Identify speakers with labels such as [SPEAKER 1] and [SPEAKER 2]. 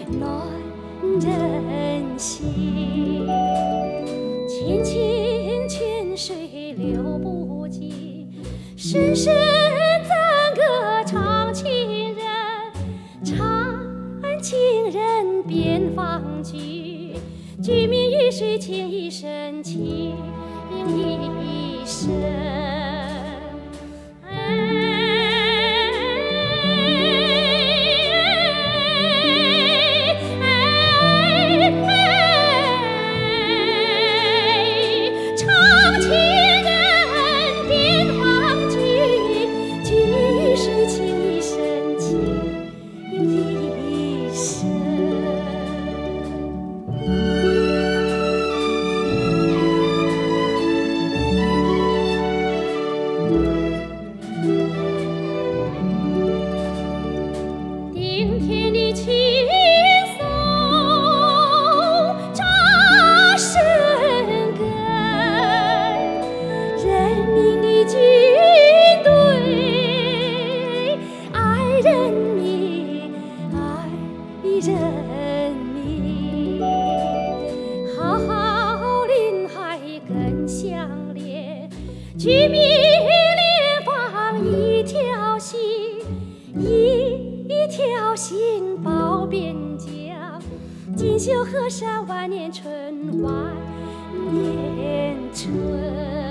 [SPEAKER 1] 暖人心。清清泉水流不尽，声声赞歌唱情人，唱情人边防居，居民与水情一生情一生。人民，好好邻海更相连，居民联防一条心，一条心保边疆，锦绣河山万年春，万年春。